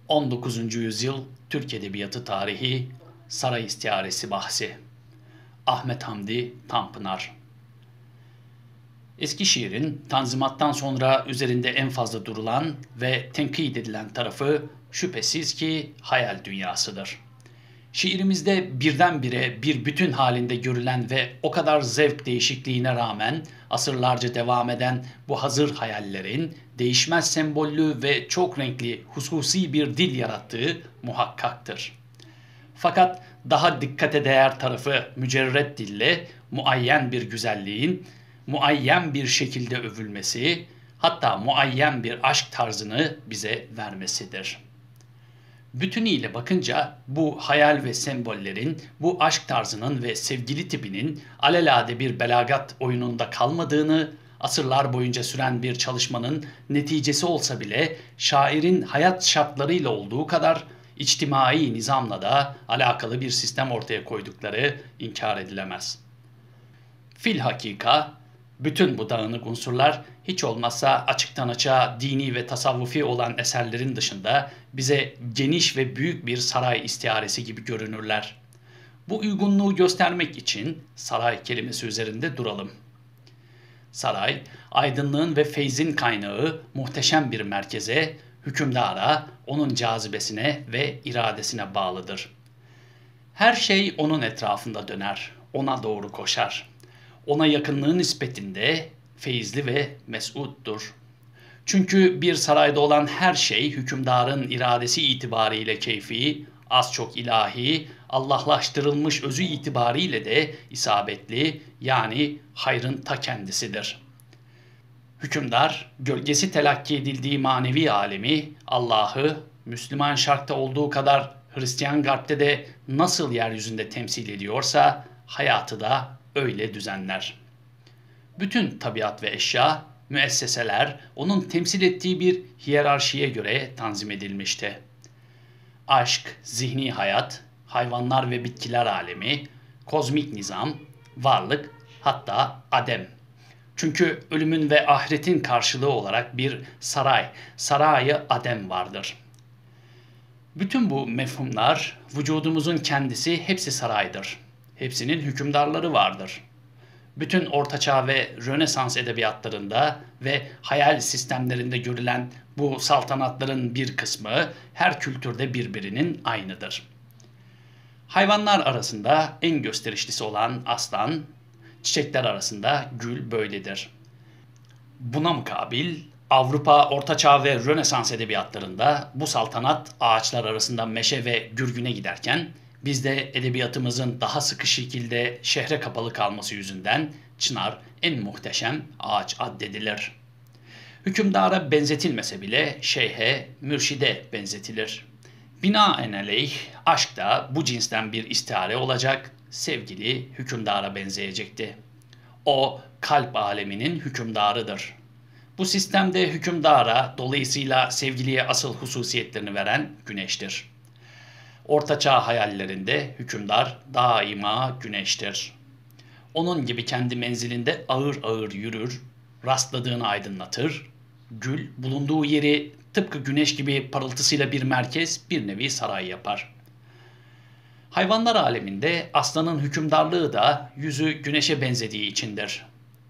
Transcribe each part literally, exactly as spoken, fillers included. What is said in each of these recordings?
on dokuzuncu yüzyıl Türk Edebiyatı Tarihi Saray İstiaresi Bahsi. Ahmet Hamdi Tanpınar. Eski şiirin Tanzimat'tan sonra üzerinde en fazla durulan ve tenkit edilen tarafı şüphesiz ki hayal dünyasıdır. Şiirimizde birdenbire bir bütün halinde görülen ve o kadar zevk değişikliğine rağmen asırlarca devam eden bu hazır hayallerin değişmez sembollü ve çok renkli hususi bir dil yarattığı muhakkaktır. Fakat daha dikkate değer tarafı mücerret dille muayyen bir güzelliğin muayyen bir şekilde övülmesi, hatta muayyen bir aşk tarzını bize vermesidir. Bütünüyle bakınca bu hayal ve sembollerin, bu aşk tarzının ve sevgili tipinin alelade bir belagat oyununda kalmadığını, asırlar boyunca süren bir çalışmanın neticesi olsa bile şairin hayat şartlarıyla olduğu kadar içtimai nizamla da alakalı bir sistem ortaya koydukları inkar edilemez. Filhakika, bütün bu dağınık unsurlar hiç olmazsa açıktan açığa dini ve tasavvufi olan eserlerin dışında bize geniş ve büyük bir saray istiaresi gibi görünürler. Bu uygunluğu göstermek için saray kelimesi üzerinde duralım. Saray, aydınlığın ve feyzin kaynağı muhteşem bir merkeze, hükümdara, onun cazibesine ve iradesine bağlıdır. Her şey onun etrafında döner, ona doğru koşar. Ona yakınlığı nispetinde feyizli ve mes'uddur. Çünkü bir sarayda olan her şey hükümdarın iradesi itibariyle keyfi, az çok ilahi, Allahlaştırılmış özü itibariyle de isabetli, yani hayrın ta kendisidir. Hükümdar, gölgesi telakki edildiği manevi alemi, Allah'ı, Müslüman şarkta olduğu kadar Hristiyan garpte de nasıl yeryüzünde temsil ediyorsa, hayatı da öyle düzenler. Bütün tabiat ve eşya, müesseseler onun temsil ettiği bir hiyerarşiye göre tanzim edilmişti. Aşk, zihni hayat, hayvanlar ve bitkiler alemi, kozmik nizam, varlık, hatta adem. Çünkü ölümün ve ahiretin karşılığı olarak bir saray, sarayı adem vardır. Bütün bu mefhumlar, vücudumuzun kendisi hepsi saraydır. Hepsinin hükümdarları vardır. Bütün Ortaçağ ve Rönesans edebiyatlarında ve hayal sistemlerinde görülen bu saltanatların bir kısmı her kültürde birbirinin aynıdır. Hayvanlar arasında en gösterişlisi olan aslan, çiçekler arasında gül böyledir. Buna mukabil Avrupa, Ortaçağ ve Rönesans edebiyatlarında bu saltanat ağaçlar arasında meşe ve gürgüne giderken, bizde edebiyatımızın daha sıkı şekilde şehre kapalı kalması yüzünden çınar en muhteşem ağaç addedilir. Hükümdara benzetilmese bile şeyhe, mürşide benzetilir. Binaenaleyh aşk da bu cinsten bir istihare olacak, sevgili hükümdara benzeyecekti. O kalp aleminin hükümdarıdır. Bu sistemde hükümdara dolayısıyla sevgiliye asıl hususiyetlerini veren güneştir. Ortaçağ hayallerinde hükümdar daima güneştir. Onun gibi kendi menzilinde ağır ağır yürür, rastladığını aydınlatır. Gül bulunduğu yeri tıpkı güneş gibi parıltısıyla bir merkez, bir nevi saray yapar. Hayvanlar aleminde aslanın hükümdarlığı da yüzü güneşe benzediği içindir.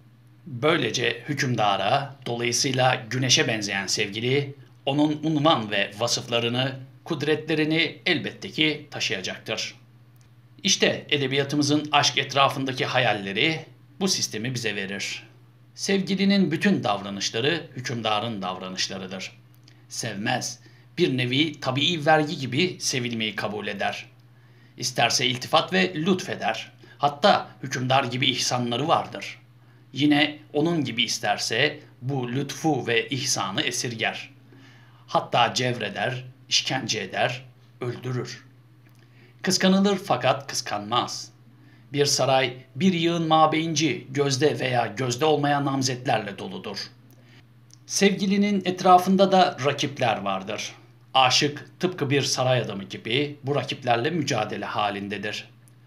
Böylece hükümdara, dolayısıyla güneşe benzeyen sevgili, onun unvan ve vasıflarını, kudretlerini elbette ki taşıyacaktır. İşte edebiyatımızın aşk etrafındaki hayalleri bu sistemi bize verir. Sevgilinin bütün davranışları hükümdarın davranışlarıdır. Sevmez, bir nevi tabii vergi gibi sevilmeyi kabul eder. İsterse iltifat ve lütfeder. Hatta hükümdar gibi ihsanları vardır. Yine onun gibi isterse bu lütfu ve ihsanı esirger. Hatta cevreder, işkence eder, öldürür. Kıskanılır fakat kıskanmaz. Bir saray, bir yığın mabeyinci, gözde veya gözde olmayan namzetlerle doludur. Sevgilinin etrafında da rakipler vardır. Aşık tıpkı bir saray adamı gibi bu rakiplerle mücadele halindedir.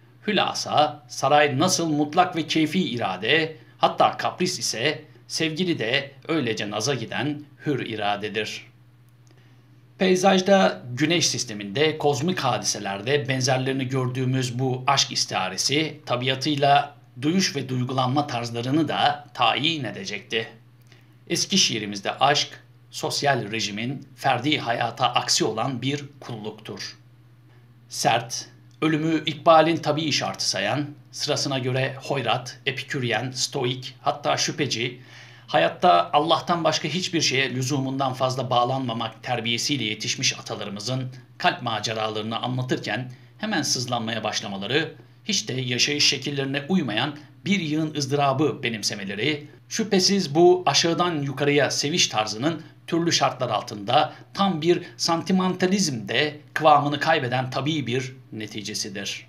Hülasa saray nasıl mutlak ve keyfi irade, hatta kapris ise sevgili de öylece naza giden hür iradedir. Peyzajda, güneş sisteminde, kozmik hadiselerde benzerlerini gördüğümüz bu aşk istiharesi tabiatıyla duyuş ve duygulanma tarzlarını da tayin edecekti. Eski şiirimizde aşk, sosyal rejimin ferdi hayata aksi olan bir kulluktur. Sert, ölümü ikbalin tabii şartı sayan, sırasına göre hoyrat, epiküryen, stoik, hatta şüpheci, hayatta Allah'tan başka hiçbir şeye lüzumundan fazla bağlanmamak terbiyesiyle yetişmiş atalarımızın kalp maceralarını anlatırken hemen sızlanmaya başlamaları, hiç de yaşayış şekillerine uymayan bir yığın ızdırabı benimsemeleri, şüphesiz bu aşağıdan yukarıya seviş tarzının türlü şartlar altında tam bir santimantalizmde kıvamını kaybeden tabii bir neticesidir.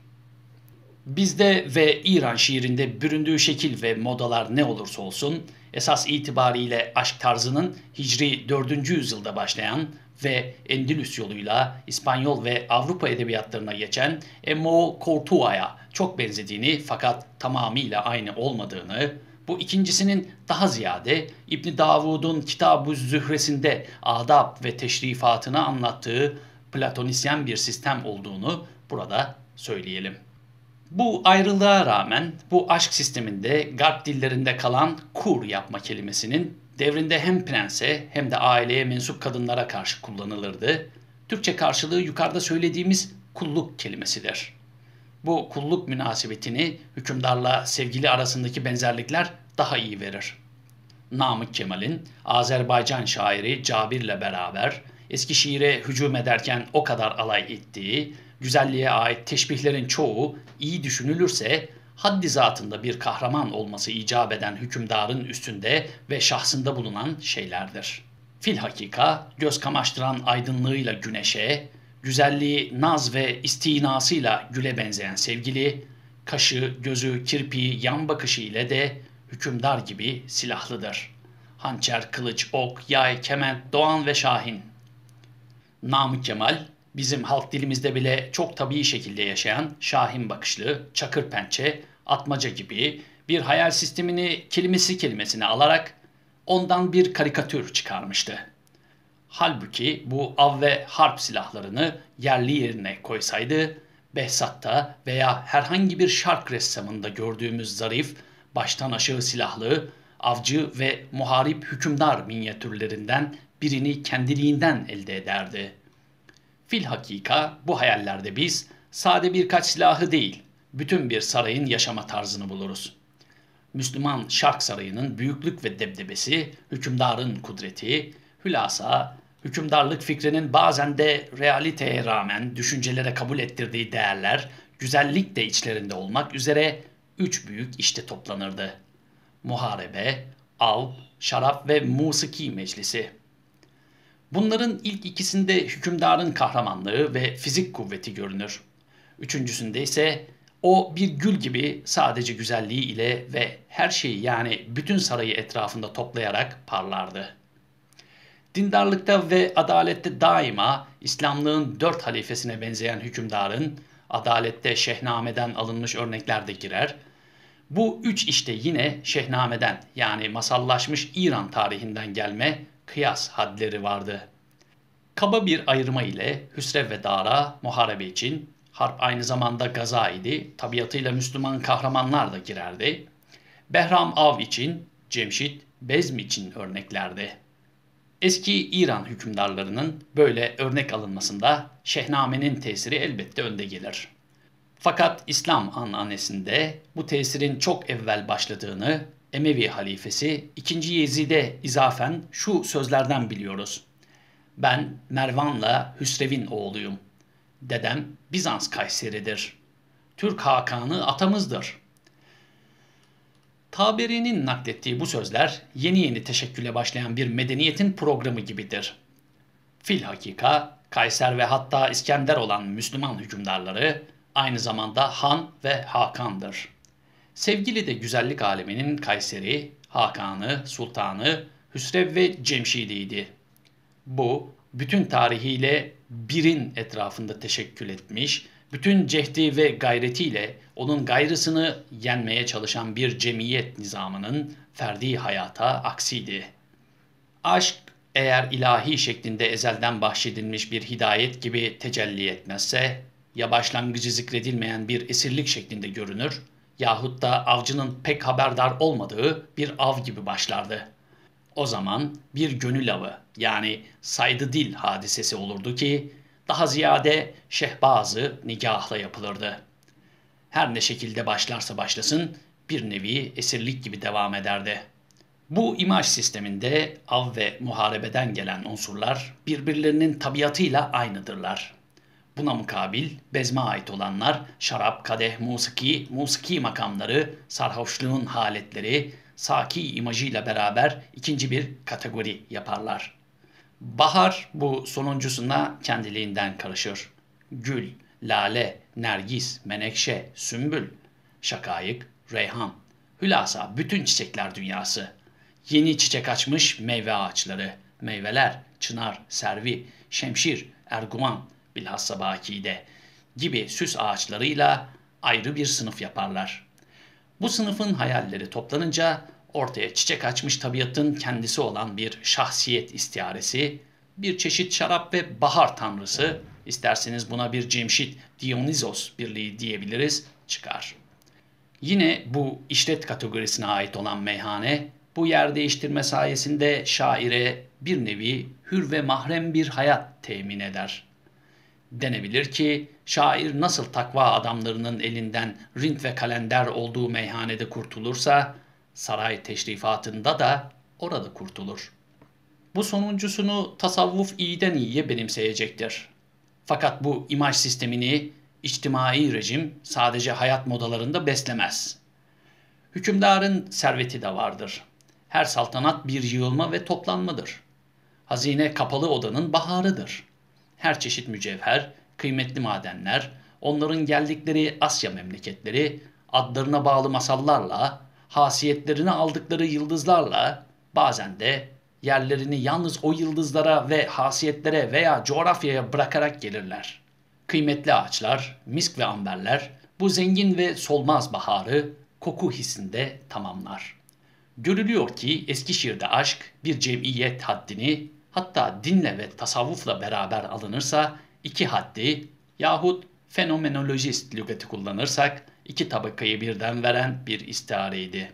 Bizde ve İran şiirinde büründüğü şekil ve modalar ne olursa olsun, esas itibariyle aşk tarzının Hicri dördüncü yüzyılda başlayan ve Endülüs yoluyla İspanyol ve Avrupa edebiyatlarına geçen Emo Cortua'ya çok benzediğini fakat tamamıyla aynı olmadığını, bu ikincisinin daha ziyade İbn Davud'un Kitab-ı Zühresinde adab ve teşrifatını anlattığı Platonisyen bir sistem olduğunu burada söyleyelim. Bu ayrılığa rağmen bu aşk sisteminde Garp dillerinde kalan kur yapma kelimesinin devrinde hem prense hem de aileye mensup kadınlara karşı kullanılırdı. Türkçe karşılığı yukarıda söylediğimiz kulluk kelimesidir. Bu kulluk münasebetini hükümdarla sevgili arasındaki benzerlikler daha iyi verir. Namık Kemal'in Azerbaycan şairi Cabir'le beraber eski şiire hücum ederken o kadar alay ettiği, güzelliğe ait teşbihlerin çoğu iyi düşünülürse haddi zatında bir kahraman olması icap eden hükümdarın üstünde ve şahsında bulunan şeylerdir. Filhakika göz kamaştıran aydınlığıyla güneşe, güzelliği naz ve istinasıyla güle benzeyen sevgili, kaşı, gözü, kirpiği, yan bakışı ile de hükümdar gibi silahlıdır. Hançer, kılıç, ok, yay, kement, doğan ve şahin. Namık Kemal, bizim halk dilimizde bile çok tabii şekilde yaşayan şahin bakışlı, çakır pençe, atmaca gibi bir hayal sistemini kelimesi kelimesine alarak ondan bir karikatür çıkarmıştı. Halbuki bu av ve harp silahlarını yerli yerine koysaydı, Behzat'ta veya herhangi bir şark ressamında gördüğümüz zarif, baştan aşağı silahlı, avcı ve muharip hükümdar minyatürlerinden birini kendiliğinden elde ederdi. Filhakika bu hayallerde biz sade birkaç silahı değil, bütün bir sarayın yaşama tarzını buluruz. Müslüman Şark Sarayı'nın büyüklük ve debdebesi, hükümdarın kudreti, hülasa, hükümdarlık fikrinin bazen de realiteye rağmen düşüncelere kabul ettirdiği değerler, güzellik de içlerinde olmak üzere üç büyük işte toplanırdı. Muharebe, av, şarap ve musiki meclisi. Bunların ilk ikisinde hükümdarın kahramanlığı ve fizik kuvveti görünür. Üçüncüsünde ise o bir gül gibi sadece güzelliği ile ve her şeyi yani bütün sarayı etrafında toplayarak parlardı. Dindarlıkta ve adalette daima İslamlığın dört halifesine benzeyen hükümdarın, adalette Şehnameden alınmış örnekler de girer. Bu üç işte yine Şehnameden yani masallaşmış İran tarihinden gelme kıyas hadleri vardı. Kaba bir ayırma ile Hüsrev ve Dara muharebe için, harp aynı zamanda gaza idi, tabiatıyla Müslüman kahramanlar da girerdi. Behram av için, Cemşit, Bezm için örneklerdi. Eski İran hükümdarlarının böyle örnek alınmasında Şehnamene'nin tesiri elbette önde gelir. Fakat İslam ananesinde bu tesirin çok evvel başladığını Emevi halifesi ikinci. Yezid'e izafen şu sözlerden biliyoruz. Ben Mervan'la Hüsrev'in oğluyum. Dedem Bizans Kayseri'dir. Türk Hakan'ı atamızdır. Taberi'nin naklettiği bu sözler yeni yeni teşekküle başlayan bir medeniyetin programı gibidir. Filhakika Kayser ve hatta İskender olan Müslüman hükümdarları aynı zamanda Han ve Hakan'dır. Sevgili de güzellik aleminin Kayseri, Hakan'ı, Sultan'ı, Hüsrev ve Cemşid'iydi. Bu, bütün tarihiyle birin etrafında teşekkül etmiş, bütün cehdi ve gayretiyle onun gayrısını yenmeye çalışan bir cemiyet nizamının ferdi hayata aksiydi. Aşk, eğer ilahi şeklinde ezelden bahşedilmiş bir hidayet gibi tecelli etmezse, ya başlangıcı zikredilmeyen bir esirlik şeklinde görünür, yahut da avcının pek haberdar olmadığı bir av gibi başlardı. O zaman bir gönül avı, yani saydı dil hadisesi olurdu ki, daha ziyade şehbazı nigahla yapılırdı. Her ne şekilde başlarsa başlasın, bir nevi esirlik gibi devam ederdi. Bu imaj sisteminde av ve muharebeden gelen unsurlar birbirlerinin tabiatıyla aynıdırlar. Buna mukabil bezme ait olanlar şarap, kadeh, musiki, musiki makamları, sarhoşluğun haletleri, saki imajıyla beraber ikinci bir kategori yaparlar. Bahar bu sonuncusuna kendiliğinden karışır. Gül, lale, nergis, menekşe, sümbül, şakayık, reyhan, hülasa bütün çiçekler dünyası. Yeni çiçek açmış meyve ağaçları, meyveler, çınar, servi, şemşir, erguvan, bilhassa bakide gibi süs ağaçlarıyla ayrı bir sınıf yaparlar. Bu sınıfın hayalleri toplanınca ortaya çiçek açmış tabiatın kendisi olan bir şahsiyet istiaresi, bir çeşit şarap ve bahar tanrısı, isterseniz buna bir Cemşit Dionysos birliği diyebiliriz, çıkar. Yine bu işlet kategorisine ait olan meyhane, bu yer değiştirme sayesinde şaire bir nevi hür ve mahrem bir hayat temin eder. Denebilir ki şair nasıl takva adamlarının elinden rint ve kalender olduğu meyhanede kurtulursa, saray teşrifatında da orada kurtulur. Bu sonuncusunu tasavvuf iyiden iyiye benimseyecektir. Fakat bu imaj sistemini içtimai rejim sadece hayat modalarında beslemez. Hükümdarın serveti de vardır. Her saltanat bir yığılma ve toplanmadır. Hazine kapalı odanın baharıdır. Her çeşit mücevher, kıymetli madenler, onların geldikleri Asya memleketleri, adlarına bağlı masallarla, hasiyetlerini aldıkları yıldızlarla, bazen de yerlerini yalnız o yıldızlara ve hasiyetlere veya coğrafyaya bırakarak gelirler. Kıymetli ağaçlar, misk ve amberler, bu zengin ve solmaz baharı koku hissinde tamamlar. Görülüyor ki Eskişehir'de aşk bir cemiyet haddini, hatta dinle ve tasavvufla beraber alınırsa iki haddi yahut fenomenolojist lügati kullanırsak iki tabakayı birden veren bir istiareydi.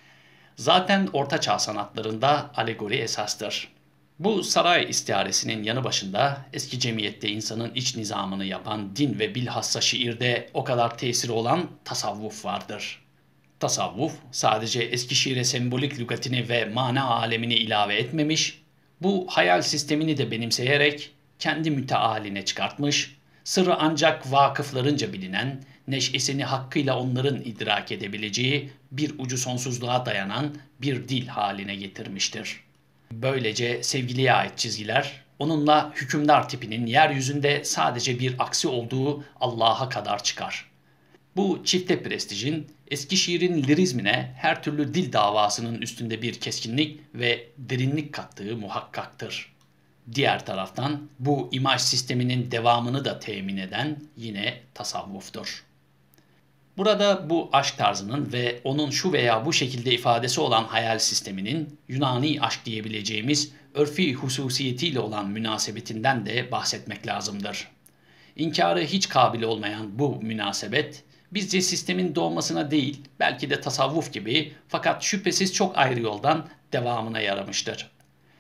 Zaten Ortaçağ sanatlarında alegori esastır. Bu saray istiaresinin yanı başında eski cemiyette insanın iç nizamını yapan din ve bilhassa şiirde o kadar tesiri olan tasavvuf vardır. Tasavvuf sadece Eskişehir'e sembolik lügatini ve mana alemini ilave etmemiş, bu hayal sistemini de benimseyerek kendi mütealine çıkartmış, sırrı ancak vakıflarınca bilinen, neşesini hakkıyla onların idrak edebileceği bir ucu sonsuzluğa dayanan bir dil haline getirmiştir. Böylece sevgiliye ait çizgiler, onunla hükümdar tipinin yeryüzünde sadece bir aksi olduğu Allah'a kadar çıkar. Bu çifte prestijin Eskişehir'in lirizmine her türlü dil davasının üstünde bir keskinlik ve derinlik kattığı muhakkaktır. Diğer taraftan bu imaj sisteminin devamını da temin eden yine tasavvuftur. Burada bu aşk tarzının ve onun şu veya bu şekilde ifadesi olan hayal sisteminin Yunani aşk diyebileceğimiz örfi hususiyetiyle olan münasebetinden de bahsetmek lazımdır. İnkarı hiç kabil olmayan bu münasebet, bizce sistemin doğmasına değil, belki de tasavvuf gibi fakat şüphesiz çok ayrı yoldan devamına yaramıştır.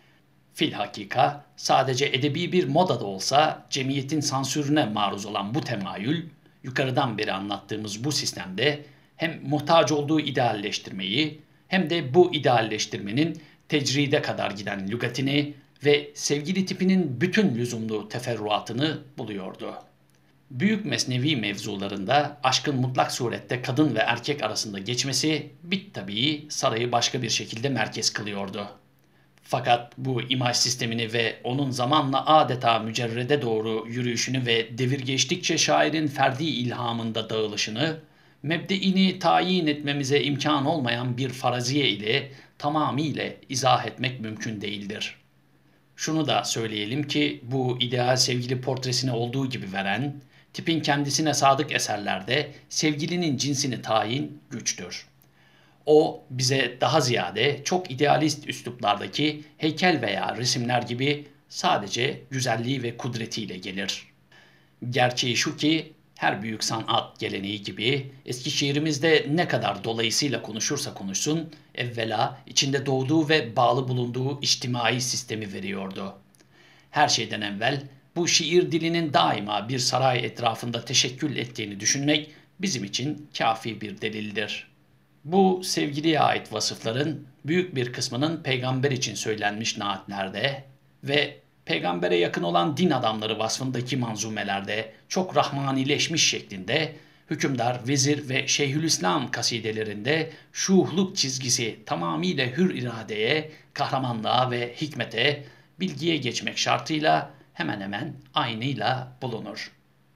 Filhakika sadece edebi bir moda da olsa cemiyetin sansürüne maruz olan bu temayül, yukarıdan beri anlattığımız bu sistemde hem muhtaç olduğu idealleştirmeyi hem de bu idealleştirmenin tecride kadar giden lügatini ve sevgili tipinin bütün lüzumlu teferruatını buluyordu. Büyük mesnevi mevzularında aşkın mutlak surette kadın ve erkek arasında geçmesi bit tabii sarayı başka bir şekilde merkez kılıyordu. Fakat bu imaj sistemini ve onun zamanla adeta mücerrede doğru yürüyüşünü ve devir geçtikçe şairin ferdi ilhamında dağılışını, mebdeini tayin etmemize imkan olmayan bir faraziye ile tamamıyla izah etmek mümkün değildir. Şunu da söyleyelim ki bu ideal sevgili portresini olduğu gibi veren, tipin kendisine sadık eserlerde sevgilinin cinsini tayin güçtür. O bize daha ziyade çok idealist üsluplardaki heykel veya resimler gibi sadece güzelliği ve kudretiyle gelir. Gerçeği şu ki her büyük sanat geleneği gibi Eskişehir'imizde ne kadar dolayısıyla konuşursa konuşsun evvela içinde doğduğu ve bağlı bulunduğu içtimai sistemi veriyordu. Her şeyden evvel bu şiir dilinin daima bir saray etrafında teşekkül ettiğini düşünmek bizim için kafi bir delildir. Bu sevgiliye ait vasıfların büyük bir kısmının peygamber için söylenmiş naatlerde ve peygambere yakın olan din adamları vasfındaki manzumelerde çok rahmanileşmiş şeklinde hükümdar, vezir ve Şeyhülislam kasidelerinde şuhluk çizgisi tamamıyla hür iradeye, kahramanlığa ve hikmete, bilgiye geçmek şartıyla hemen hemen aynıyla bulunur.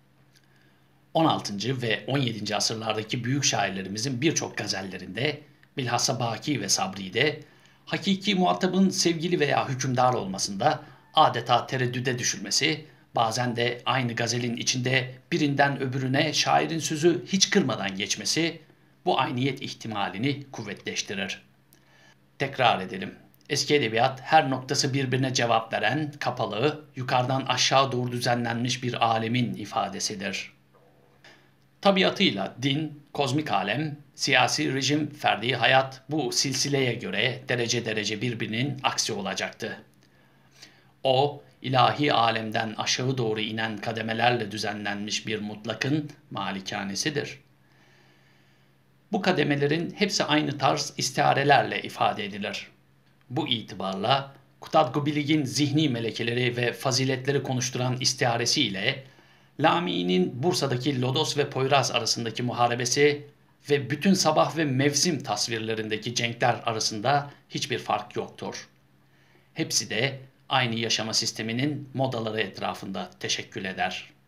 on altıncı ve on yedinci asırlardaki büyük şairlerimizin birçok gazellerinde, bilhassa Baki ve Sabri'de, hakiki muhatabın sevgili veya hükümdar olmasında adeta tereddüde düşülmesi, bazen de aynı gazelin içinde birinden öbürüne şairin sözü hiç kırmadan geçmesi, bu ayniyet ihtimalini kuvvetleştirir. Tekrar edelim. Eski edebiyat her noktası birbirine cevap veren, kapalı, yukarıdan aşağı doğru düzenlenmiş bir alemin ifadesidir. Tabiatıyla din, kozmik alem, siyasi rejim, ferdi hayat bu silsileye göre derece derece birbirinin aksi olacaktı. O, ilahi alemden aşağı doğru inen kademelerle düzenlenmiş bir mutlakın malikanesidir. Bu kademelerin hepsi aynı tarz istiarelerle ifade edilir. Bu itibarla Kutadgubilig'in zihni melekeleri ve faziletleri konuşturan istiaresi ile Lami'nin Bursa'daki Lodos ve Poyraz arasındaki muharebesi ve bütün sabah ve mevsim tasvirlerindeki cenkler arasında hiçbir fark yoktur. Hepsi de aynı yaşama sisteminin modaları etrafında teşekkül eder.